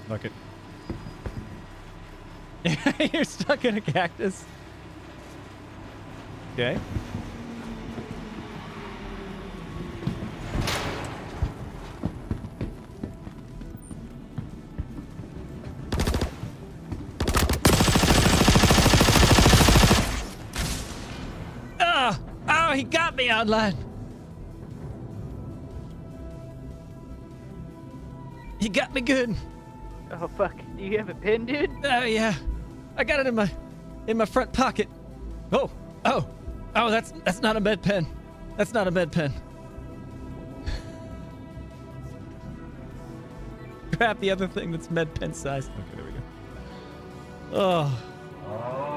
Fuck it. You're stuck in a cactus. Okay. Oh, he got me online. He got me good. Oh fuck! Do you have a pen, dude? Oh yeah, I got it in my front pocket. Oh, that's not a med pen. That's not a med pen. Grab the other thing that's med pen size. Okay, there we go. Oh.